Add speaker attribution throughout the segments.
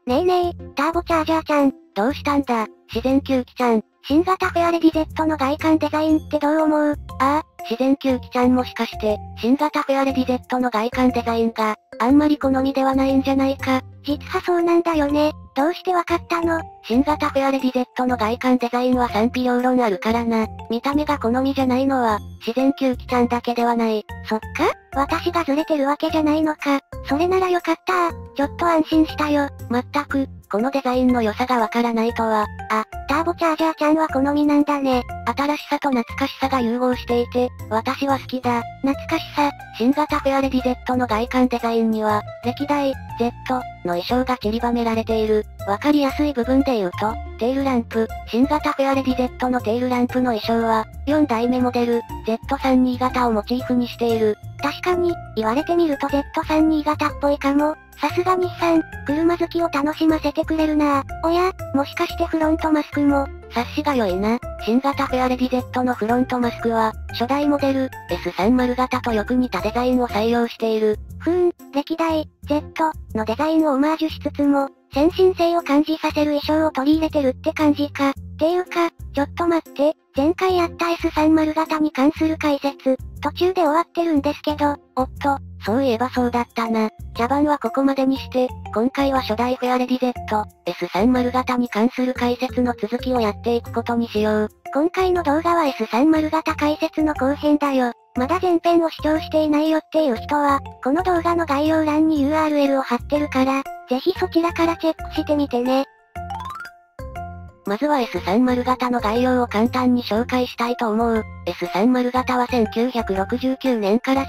Speaker 1: ねえねえ、ターボチャージャーちゃん。
Speaker 2: どうしたんだ、自然吸気ちゃん。
Speaker 1: 新型フェアレディ Z の外観デザインってどう思う？
Speaker 2: ああ、自然吸気ちゃんもしかして、新型フェアレディ Z の外観デザインが、あんまり好みではないんじゃないか。
Speaker 1: 実はそうなんだよね。どうしてわかったの？
Speaker 2: 新型フェアレディ Z の外観デザインは賛否両論あるからな。見た目が好みじゃないのは、自然吸気ちゃんだけではない。
Speaker 1: そっか？私がずれてるわけじゃないのか。それならよかったちょっと安心したよ。
Speaker 2: まったく、このデザインの良さがわからないとは。
Speaker 1: あ、ターボチャージャーちゃんは好みなんだね。
Speaker 2: 新しさと懐かしさが融合していて、私は好きだ。
Speaker 1: 懐かしさ。
Speaker 2: 新型フェアレディ Z の外観デザインには、歴代、Z の衣装が散りばめられている。わかりやすい部分で言うと、テールランプ。新型フェアレディ Z のテールランプの衣装は、4代目モデル、Z32 型をモチーフにしている。
Speaker 1: 確かに、言われてみると Z32 型っぽいかも。さすが日産、車好きを楽しませてくれるなぁ。おや、もしかしてフロントマスクも。
Speaker 2: 察しが良いな。新型フェアレディ Z のフロントマスクは、初代モデル、S30 型とよく似たデザインを採用している。
Speaker 1: 歴代、Z のデザインをオマージュしつつも、先進性を感じさせる衣装を取り入れてるって感じか。っていうか、ちょっと待って、前回やった S30 型に関する解説、途中で終わってるんですけど、
Speaker 2: おっと、そういえばそうだったな。茶番はここまでにして、今回は初代フェアレディ Z、S30 型に関する解説の続きをやっていくことにしよう。
Speaker 1: 今回の動画は S30 型解説の後編だよ。まだ前編を視聴していないよっていう人は、この動画の概要欄に URL を貼ってるから、ぜひそちらからチェックしてみてね。
Speaker 2: まずは S30 型の概要を簡単に紹介したいと思う。S30 型は1969年から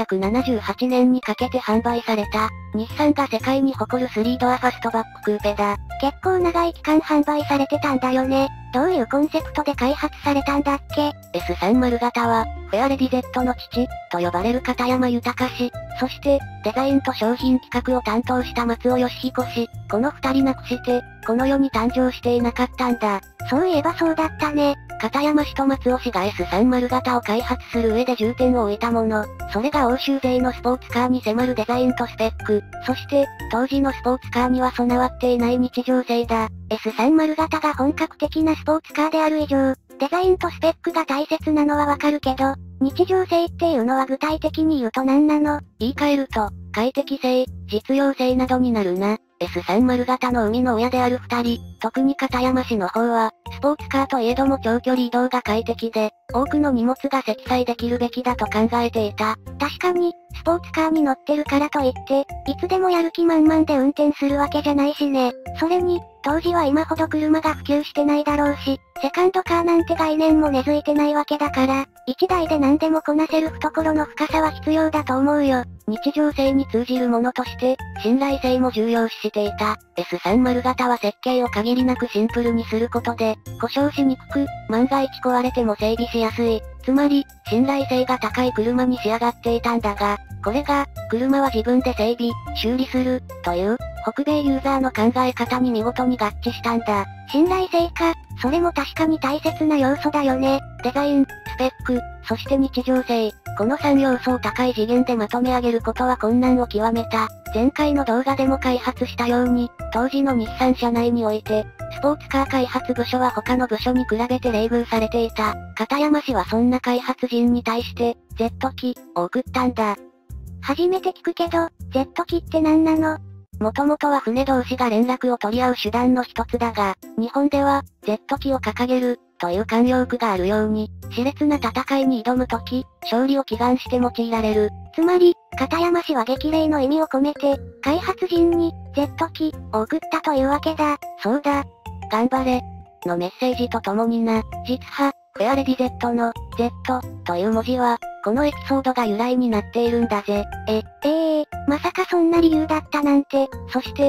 Speaker 2: 1978年にかけて販売された、日産が世界に誇る3ドアファストバッククーペだ。
Speaker 1: 結構長い期間販売されてたんだよね。どういうコンセプトで開発されたんだっけ？
Speaker 2: S30 型は、フェアレディ Z の父、と呼ばれる片山豊氏、そして、デザインと商品企画を担当した松尾義彦氏、この二人なくして、この世に誕生していなかったんだ。
Speaker 1: そういえばそうだったね。
Speaker 2: 片山氏と松尾氏が S30 型を開発する上で重点を置いたもの。それが欧州勢のスポーツカーに迫るデザインとスペック。そして、当時のスポーツカーには備わっていない日常性だ。
Speaker 1: S30 型が本格的なスポーツカーである以上、デザインとスペックが大切なのはわかるけど、日常性っていうのは具体的に言うと何なの？
Speaker 2: 言い換えると、快適性、実用性などになるな。S30 型の生みの親である二人、特に片山氏の方は、スポーツカーといえども長距離移動が快適で、多くの荷物が積載できるべきだと考えていた。
Speaker 1: 確かに、スポーツカーに乗ってるからといって、いつでもやる気満々で運転するわけじゃないしね。それに、当時は今ほど車が普及してないだろうし、セカンドカーなんて概念も根付いてないわけだから、一台で何でもこなせる懐の深さは必要だと思うよ。
Speaker 2: 日常性に通じるものとして、信頼性も重要視していた。S30 型は設計を限りなくシンプルにすることで、故障しにくく、万が一壊れても整備しやすい。つまり、信頼性が高い車に仕上がっていたんだが、これが、車は自分で整備、修理する、という、北米ユーザーの考え方に見事に合致したんだ。
Speaker 1: 信頼性か、それも確かに大切な要素だよね。
Speaker 2: デザイン、スペック、そして日常性。この3要素を高い次元でまとめ上げることは困難を極めた。前回の動画でも開発したように、当時の日産社内において、スポーツカー開発部署は他の部署に比べて冷遇されていた。片山氏はそんな開発陣に対して、Z 機を送ったんだ。
Speaker 1: 初めて聞くけど、Z 機って何なの？
Speaker 2: もともとは船同士が連絡を取り合う手段の一つだが、日本では、Z 機を掲げる、という慣用句があるように、熾烈な戦いに挑むとき、勝利を祈願して用いられる。
Speaker 1: つまり、片山氏は激励の意味を込めて、開発陣に、Z 機を送ったというわけだ。
Speaker 2: そうだ。頑張れ。のメッセージとともにな。実は、フェアレディ Z の、Z という文字は、このエピソードが由来になっているんだぜ。
Speaker 1: まさかそんな理由だったなんて。
Speaker 2: そして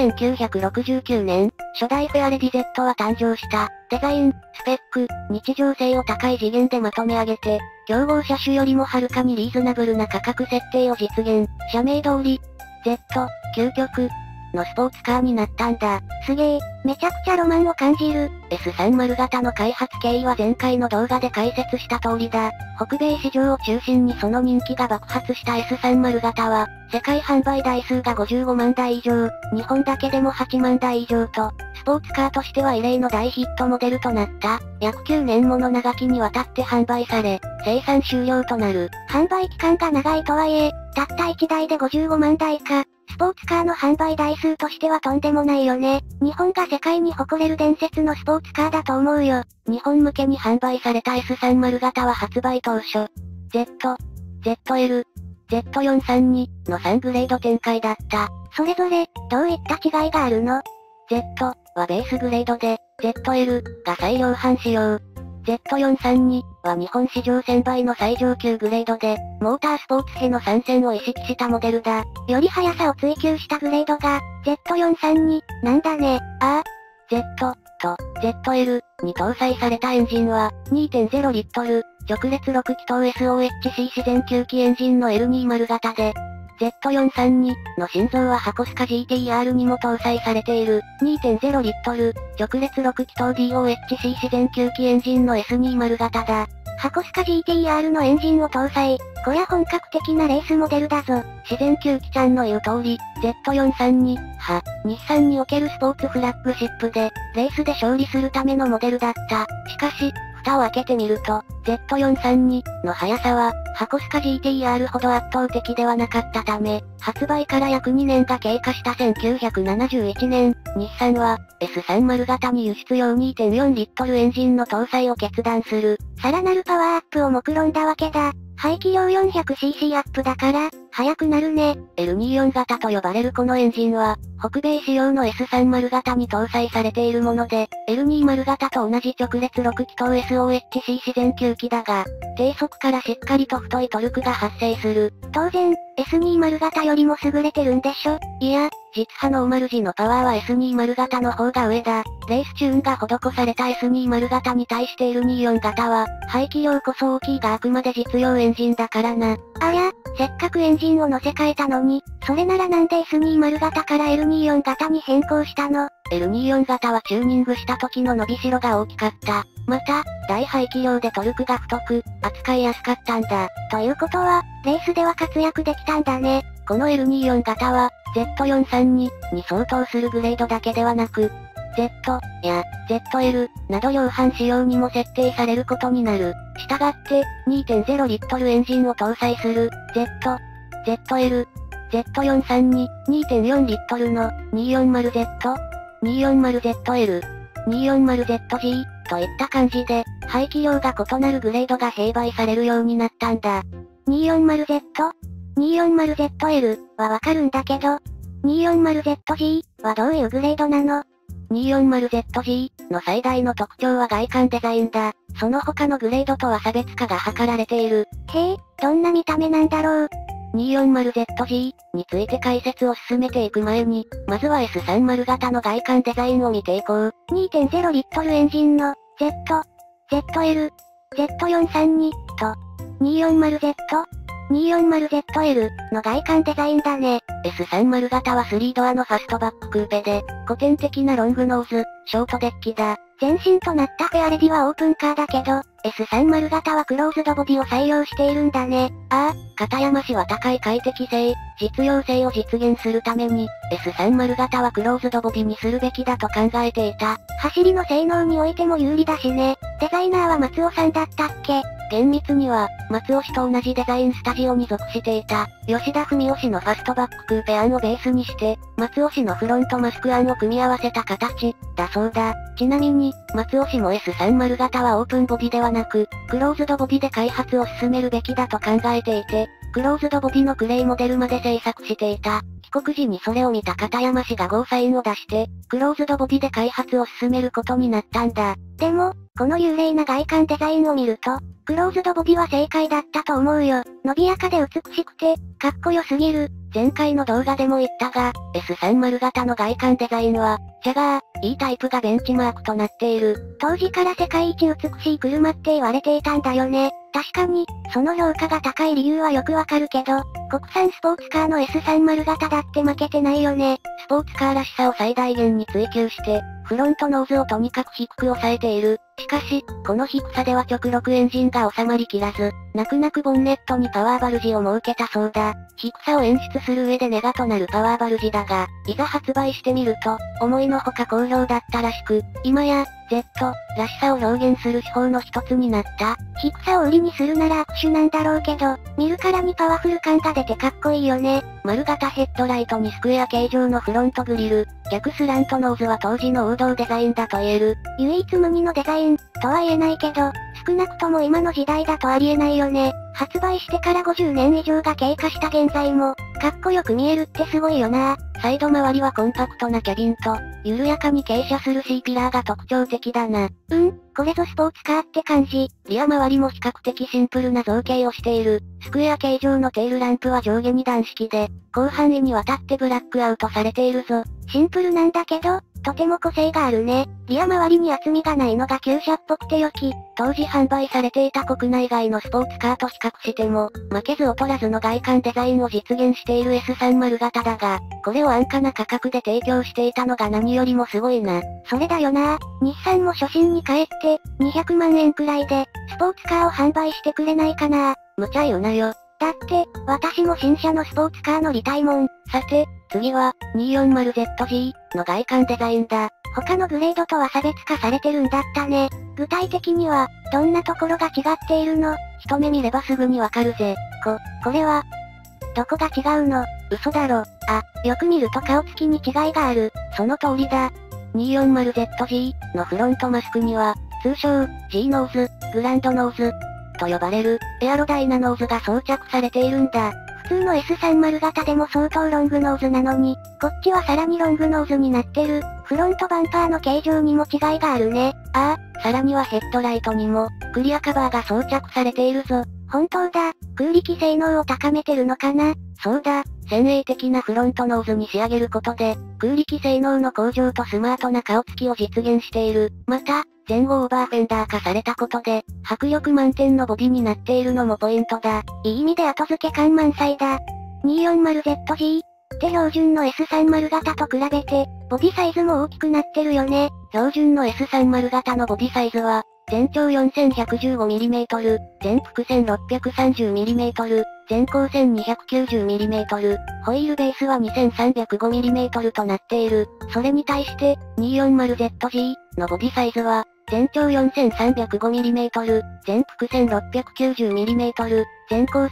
Speaker 2: 、1969年、初代フェアレディ Z は誕生した。デザイン、スペック、日常性を高い次元でまとめ上げて、競合車種よりもはるかにリーズナブルな価格設定を実現。社名通り、Z、究極、のスポーツカーになったんだ。
Speaker 1: すげえ、めちゃくちゃロマンを感じる。
Speaker 2: S30 型の開発経緯は前回の動画で解説した通りだ。北米市場を中心にその人気が爆発した S30 型は、 世界販売台数が55万台以上、日本だけでも8万台以上と、スポーツカーとしては異例の大ヒットモデルとなった、約9年もの長きにわたって販売され、生産終了となる。
Speaker 1: 販売期間が長いとはいえ、たった1台で55万台か。スポーツカーの販売台数としてはとんでもないよね。日本が世界に誇れる伝説のスポーツカーだと思うよ。
Speaker 2: 日本向けに販売された S30 型は発売当初、Z、ZL、Z432 の3グレード展開だった。
Speaker 1: それぞれ、どういった違いがあるの？
Speaker 2: Z はベースグレードで、ZL が最量販仕様。Z432 は日本史上1000倍の最上級グレードで、モータースポーツへの参戦を意識したモデルだ。
Speaker 1: より速さを追求したグレードが、Z432 なんだね。
Speaker 2: Z と ZL に搭載されたエンジンは、2.0 リットル、直列6気筒 SOHC 自然吸気エンジンの L20 型で、Z432 の心臓は箱スカ GTR にも搭載されている 2.0 リットル直列6気筒 DOHC 自然吸気エンジンの S20 型だ。
Speaker 1: 箱スカ GTR のエンジンを搭載。こりゃ本格的なレースモデルだぞ。
Speaker 2: 自然吸気ちゃんの言う通り、Z432 は、日産におけるスポーツフラッグシップで、レースで勝利するためのモデルだった。しかし、蓋を開けてみると、Z432 の速さは、箱スカ GTR ほど圧倒的ではなかったため、発売から約2年が経過した1971年、日産は、S30 型に輸出用 2.4 リットルエンジンの搭載を決断する。
Speaker 1: さらなるパワーアップを目論んだわけだ。排気量 400cc アップだから、速くなるね。
Speaker 2: L24 型と呼ばれるこのエンジンは、北米仕様の S30 型に搭載されているもので、L20 型と同じ直列6気筒 SOHC 自然吸気だが、低速からしっかりと太いトルクが発生する。
Speaker 1: 当然、S20 型よりも優れてるんでしょ？
Speaker 2: いや、実派ノーマル時のパワーは S20 型の方が上だ。レースチューンが施された S20 型に対して L24 型は、排気量こそ大きいがあくまで実用エンジンだからな。
Speaker 1: ありゃ、せっかくエンジンを乗せ替えたのに、それならなんで S20 型から L24 型に変更したの？
Speaker 2: L24 型はチューニングした時の伸びしろが大きかった。また、大排気量でトルクが太く、扱いやすかったんだ。
Speaker 1: ということは、レースでは活躍できたんだね。
Speaker 2: この L24 型は、Z432 に相当するグレードだけではなく、Z や ZL など量販仕様にも設定されることになる。したがって、2.0 リットルエンジンを搭載する Z、ZL、Z432、2.4 リットルの 240Z、240ZL、240ZG といった感じで、排気量が異なるグレードが併売されるようになったんだ。
Speaker 1: 240Z、240ZL はわかるんだけど、240ZG はどういうグレードなの？
Speaker 2: 240ZG の最大の特徴は外観デザインだ。その他のグレードとは差別化が図られている。
Speaker 1: へえ、どんな見た目なんだろう。
Speaker 2: 240ZG について解説を進めていく前に、まずは S30 型の外観デザインを見ていこう。
Speaker 1: 2.0 リットルエンジンの Z、ZL、Z432 と 240Z、240ZL の外観デザインだね。
Speaker 2: S30 型は3ドアのファストバッククーペで、古典的なロングノーズ、ショートデッキだ。
Speaker 1: 前身となったフェアレディはオープンカーだけど、S30 型はクローズドボディを採用しているんだね。
Speaker 2: 片山氏は高い快適性、実用性を実現するために、S30 型はクローズドボディにするべきだと考えていた。
Speaker 1: 走りの性能においても有利だしね。デザイナーは松尾さんだったっけ？
Speaker 2: 厳密には、松尾氏と同じデザインスタジオに属していた、吉田文夫氏のファストバッククーペ案をベースにして、松尾氏のフロントマスク案を組み合わせた形、だそうだ。ちなみに、松尾氏も S30 型はオープンボディではなく、クローズドボディで開発を進めるべきだと考えていて、クローズドボディのクレイモデルまで製作していた。帰国時にそれを見た片山氏がゴーサインを出して、クローズドボディで開発を進めることになったんだ。
Speaker 1: でも、この優麗な外観デザインを見ると、クローズドボディは正解だったと思うよ。伸びやかで美しくて、かっこよすぎる。
Speaker 2: 前回の動画でも言ったが、S30 型の外観デザインは、ジャガー、E タイプがベンチマークとなっている。
Speaker 1: 当時から世界一美しい車って言われていたんだよね。確かに、その評価が高い理由はよくわかるけど、国産スポーツカーの S30 型だって負けてないよね。
Speaker 2: スポーツカーらしさを最大限に追求して、フロントノーズをとにかく低く抑えている。 しかし、この低さでは直6エンジンが収まりきらず、泣く泣くボンネットにパワーバルジを設けたそうだ。低さを演出する上でネガとなるパワーバルジだが、いざ発売してみると、思いのほか好評だったらしく、今や、Z らしさを表現する手法の一つになった。
Speaker 1: 低さを売りにするなら握手なんだろうけど、見るからにパワフル感が出てかっこいいよね。
Speaker 2: 丸型ヘッドライトにスクエア形状のフロントグリル、逆スラントノーズは当時の王道デザインだと言える。
Speaker 1: 唯一無二のデザイン、とは言えないけど、少なくとも今の時代だとありえないよね。発売してから50年以上が経過した現在も、かっこよく見えるってすごいよな。
Speaker 2: サイド周りはコンパクトなキャビンと、緩やかに傾斜する C ピラーが特徴的だな。
Speaker 1: これぞスポーツカーって感じ。
Speaker 2: リア周りも比較的シンプルな造形をしている。スクエア形状のテールランプは上下2段式で、広範囲にわたってブラックアウトされているぞ。
Speaker 1: シンプルなんだけど、とても個性があるね。リア周りに厚みがないのが旧車っぽくて良き。
Speaker 2: 当時販売されていた国内外のスポーツカーと比較しても、負けず劣らずの外観デザインを実現している S30 型だが、これを安価な価格で提供していたのが何よりもすごいな。
Speaker 1: それだよな。日産も初心に帰って、200万円くらいで、スポーツカーを販売してくれないかな。
Speaker 2: 無茶言うなよ。
Speaker 1: だって、私も新車のスポーツカー乗りたいもん。
Speaker 2: さて、次は、240ZG の外観デザインだ。
Speaker 1: 他のグレードとは差別化されてるんだったね。具体的には、どんなところが違っているの？
Speaker 2: 一目見ればすぐにわかるぜ。
Speaker 1: これは、どこが違うの？
Speaker 2: 嘘だろ。
Speaker 1: よく見ると顔つきに違いがある。
Speaker 2: その通りだ。240ZG のフロントマスクには、通称、G ノーズ、グランドノーズ、と呼ばれる、エアロダイナノーズが装着されているんだ。
Speaker 1: 普通の S30 型でも相当ロングノーズなのに、こっちはさらにロングノーズになってる。フロントバンパーの形状にも違いがあるね。
Speaker 2: さらにはヘッドライトにも、クリアカバーが装着されているぞ。
Speaker 1: 本当だ、空力性能を高めてるのかな？
Speaker 2: そうだ、先鋭的なフロントノーズに仕上げることで、空力性能の向上とスマートな顔つきを実現している。また、前後オーバーフェンダー化されたことで、迫力満点のボディになっているのもポイントだ。
Speaker 1: いい意味で後付け感満載だ。240ZG って標準の S30 型と比べて、ボディサイズも大きくなってるよね。
Speaker 2: 標準の S30 型のボディサイズは、全長 4115mm、全幅 1630mm、全高 1290mm、ホイールベースは 2305mm となっている。それに対して、240ZG のボディサイズは、全長 4305mm、全幅 1690mm、全高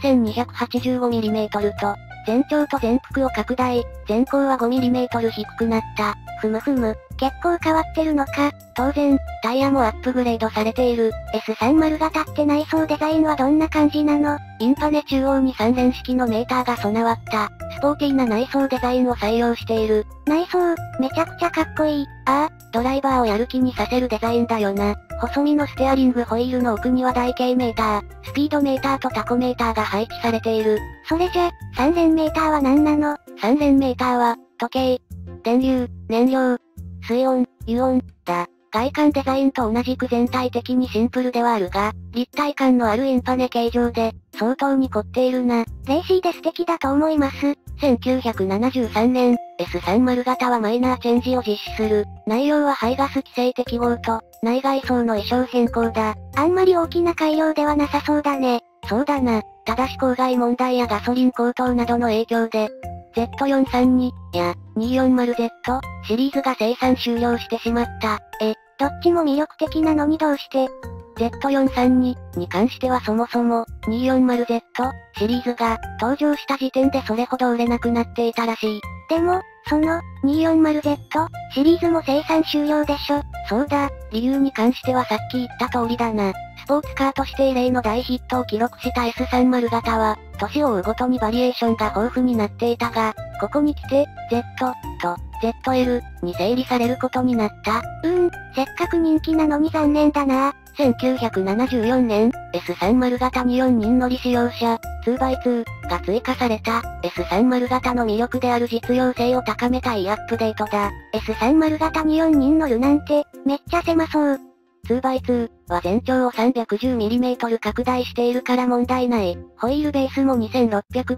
Speaker 2: 1285mm と、全長と全幅を拡大、全高は 5mm 低くなった。
Speaker 1: 結構変わってるのか。
Speaker 2: 当然、タイヤもアップグレードされている。
Speaker 1: S30 型って内装デザインはどんな感じなの？
Speaker 2: インパネ中央に3連式のメーターが備わった、スポーティーな内装デザインを採用している。
Speaker 1: 内装、めちゃくちゃかっこいい。
Speaker 2: ドライバーをやる気にさせるデザインだよな。細身のステアリングホイールの奥には台形メーター、スピードメーターとタコメーターが配置されている。
Speaker 1: それじゃ、3連メーターは何なの？
Speaker 2: 3連メーターは、時計、電流、燃料、水温、油温、だ。外観デザインと同じく全体的にシンプルではあるが、立体感のあるインパネ形状で、相当に凝っているな。
Speaker 1: レーシーで素敵だと思います。
Speaker 2: 1973年、S30 型はマイナーチェンジを実施する。内容は排ガス規制適合と、内外装の衣装変更だ。
Speaker 1: あんまり大きな改良ではなさそうだね。
Speaker 2: そうだな。ただし公害問題やガソリン高騰などの影響で、Z432 や 240Z シリーズが生産終了してしまった。
Speaker 1: どっちも魅力的なのにどうして？
Speaker 2: Z432 に関してはそもそも 240Z シリーズが登場した時点でそれほど売れなくなっていたらしい。
Speaker 1: でも、その 240Z シリーズも生産終了でしょ？
Speaker 2: そうだ、理由に関してはさっき言った通りだな。スポーツカーとして異例の大ヒットを記録した S30 型は、年を追うごとにバリエーションが豊富になっていたが、ここに来て、Z と ZL に整理されることになった。
Speaker 1: せっかく人気なのに残念だな。
Speaker 2: 1974年、S30 型242乗り使用車、2x2 が追加された、S30 型の魅力である実用性を高めたいアップデートだ。
Speaker 1: S30 型242乗るなんて、めっちゃ狭そう。
Speaker 2: 2x2 は全長を 310mm 拡大しているから問題ない。ホイールベースも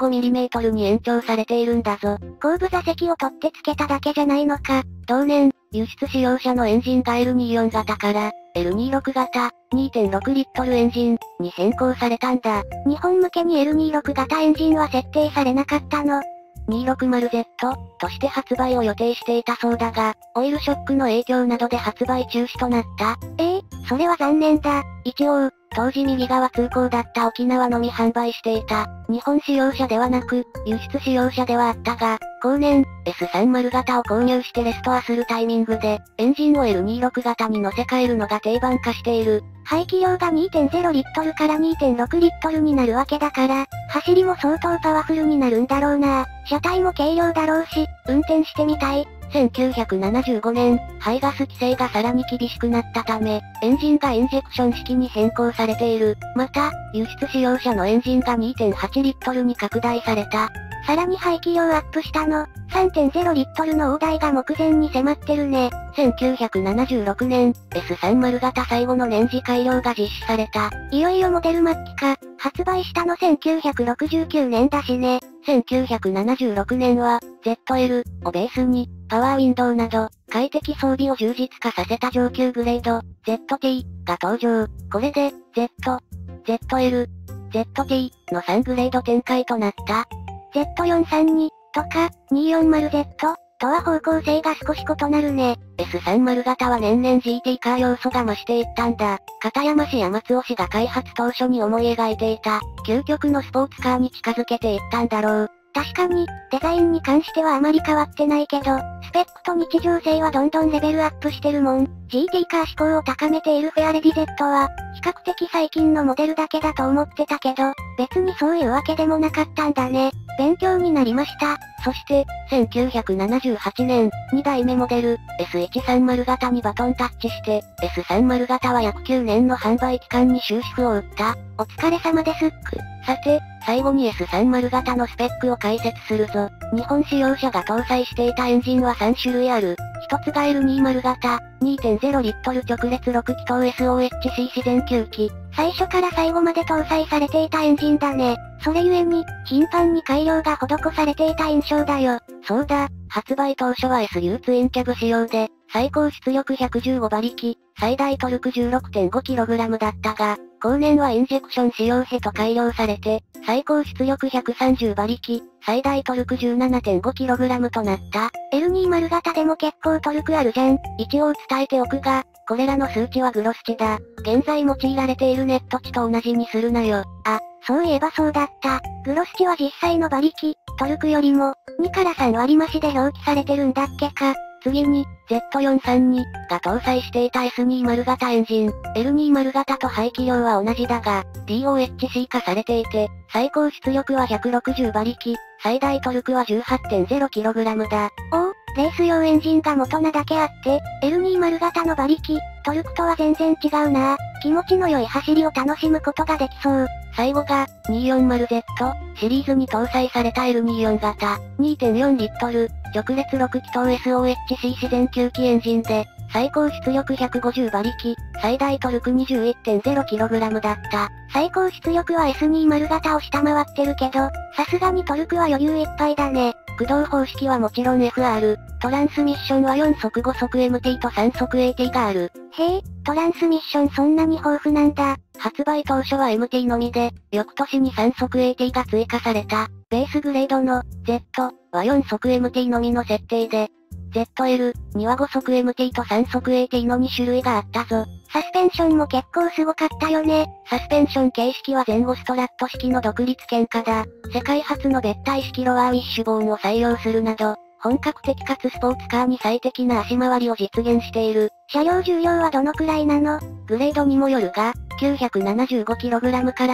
Speaker 2: 2605mm に延長されているんだぞ。
Speaker 1: 後部座席を取って付けただけじゃないのか。
Speaker 2: 同年、 輸出使用車のエンジンが L24 型から、L26 型、2.6 リットルエンジンに変更されたんだ。
Speaker 1: 日本向けに L26 型エンジンは設定されなかったの。
Speaker 2: 260Z として発売を予定していたそうだが、オイルショックの影響などで発売中止となった。
Speaker 1: それは残念だ。
Speaker 2: 一応、当時右側通行だった沖縄のみ販売していた、日本使用車ではなく、輸出使用車ではあったが、後年、S30 型を購入してレストアするタイミングで、エンジンを L26 型に乗せ替えるのが定番化している。
Speaker 1: 排気量が 2.0 リットルから 2.6 リットルになるわけだから、走りも相当パワフルになるんだろうな。車体も軽量だろうし、運転してみたい。
Speaker 2: 1975年、排ガス規制がさらに厳しくなったため、エンジンがインジェクション式に変更されている。また、輸出使用車のエンジンが 2.8 リットルに拡大された。
Speaker 1: さらに排気量アップしたの。3.0 リットルの大台が目前に迫ってるね。
Speaker 2: 1976年、S30 型最後の年次改良が実施された。
Speaker 1: いよいよモデル末期か。発売したの1969年だしね。
Speaker 2: 1976年は、ZL をベースに、パワーウィンドウなど、快適装備を充実化させた上級グレード、ZT が登場。これで、ZL、ZT の3グレード展開となった。
Speaker 1: Z432 とか 240Z とは方向性が少し異なるね。
Speaker 2: S30 型は年々 GT カー要素が増していったんだ。片山氏や松尾氏が開発当初に思い描いていた、究極のスポーツカーに近づけていったんだろう。
Speaker 1: 確かに、デザインに関してはあまり変わってないけど、スペックと日常性はどんどんレベルアップしてるもん。GT カー志向を高めているフェアレディ Z は、比較的最近のモデルだけだと思ってたけど、別にそういうわけでもなかったんだね。勉強になりました。
Speaker 2: そして、1978年、2代目モデル、S130 型にバトンタッチして、S30 型は約9年の販売期間に終止符を打った。
Speaker 1: お疲れ様です。
Speaker 2: さて、最後に S30 型のスペックを解説するぞ。日本使用車が搭載していたエンジンは3種類ある。一つが L20 型、2.0 リットル直列6気筒 SOHC 自然吸気。
Speaker 1: 最初から最後まで搭載されていたエンジンだね。それゆえに、頻繁に改良が施されていた印象だよ。
Speaker 2: そうだ、発売当初は SU ツインキャブ仕様で、最高出力115馬力、最大トルク 16.5kg だったが、後年はインジェクション仕様へと改良されて、最高出力130馬力、最大トルク 17.5kg となった。
Speaker 1: L20 型でも結構トルクあるじゃん。
Speaker 2: 一応伝えておくが、これらの数値はグロス値だ。現在用いられているネット値と同じにするなよ。
Speaker 1: そういえばそうだった。グロス値は実際の馬力、トルクよりも、2から3割増しで表記されてるんだっけか。
Speaker 2: 次に、Z432 が搭載していた S20 型エンジン。L20 型と排気量は同じだが、DOHC 化されていて、最高出力は160馬力、最大トルクは 18.0kg だ。
Speaker 1: レース用エンジンが元なだけあって、L20 型の馬力、トルクとは全然違うな。気持ちの良い走りを楽しむことができそう。
Speaker 2: 最後が、240Z シリーズに搭載された L24 型、2.4 リットル、直列6気筒 SOHC 自然吸気エンジンで、最高出力150馬力、最大トルク 21.0kg だった。
Speaker 1: 最高出力は S20 型を下回ってるけど、さすがにトルクは余裕いっぱいだね。
Speaker 2: 駆動方式はもちろん FR、トランスミッションは4速5速 MT と3速 AT がある。
Speaker 1: へえ、トランスミッションそんなに豊富なんだ。
Speaker 2: 発売当初は MT のみで、翌年に3速 AT が追加された。ベースグレードの Z は4速 MT のみの設定で、ZL には5速 MT と3速 AT の2種類があったぞ。
Speaker 1: サスペンションも結構すごかったよね。
Speaker 2: サスペンション形式は前後ストラット式の独立懸架だ。世界初の別体式ロアーウィッシュボーンを採用するなど、本格的かつスポーツカーに最適な足回りを実現している。
Speaker 1: 車両重量はどのくらいなの？
Speaker 2: グレードにもよるが、975kg から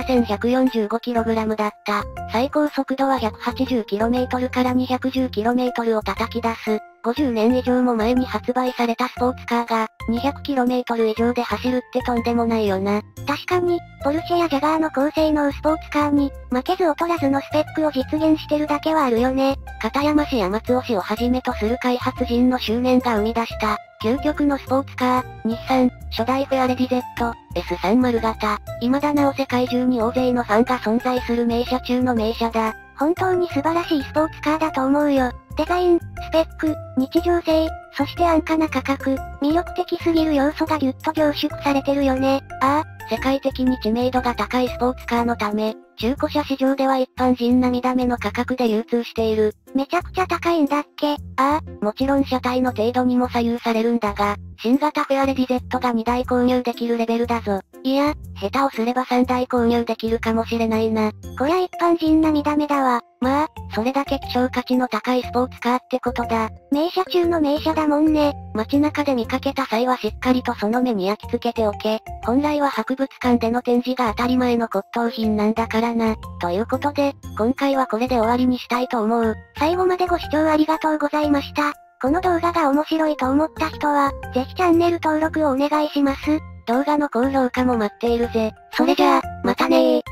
Speaker 2: 1145kg だった。最高速度は 180km から 210km を叩き出す。50年以上も前に発売されたスポーツカーが、200km 以上で走るってとんでもないよな。
Speaker 1: 確かに、ポルシェやジャガーの高性能スポーツカーに、負けず劣らずのスペックを実現してるだけはあるよね。
Speaker 2: 片山氏や松尾氏をはじめとする開発陣の執念が生み出した、究極のスポーツカー、日産、初代フェアレディ Z、S30 型。未だなお世界中に大勢のファンが存在する名車中の名車だ。
Speaker 1: 本当に素晴らしいスポーツカーだと思うよ。デザイン、スペック、日常性、 そして安価な価格、魅力的すぎる要素がぎゅっと凝縮されてるよね。
Speaker 2: ああ、世界的に知名度が高いスポーツカーのため、中古車市場では一般人並みだめの価格で流通している。
Speaker 1: めちゃくちゃ高いんだっけ？
Speaker 2: ああ、もちろん車体の程度にも左右されるんだが、新型フェアレディ Z が2台購入できるレベルだぞ。いや、下手をすれば3台購入できるかもしれないな。
Speaker 1: こりゃ一般人並みだめだわ。
Speaker 2: まあ、それだけ希少価値の高いスポーツカーってことだ。
Speaker 1: 名車中の名車だもんね。
Speaker 2: 街中で見かけた際はしっかりとその目に焼き付けておけ。本来は博物館での展示が当たり前の骨董品なんだからな。ということで、今回はこれで終わりにしたいと思う。
Speaker 1: 最後までご視聴ありがとうございました。この動画が面白いと思った人は、ぜひチャンネル登録をお願いします。
Speaker 2: 動画の高評価も待っているぜ。
Speaker 1: それじゃあ、またねー。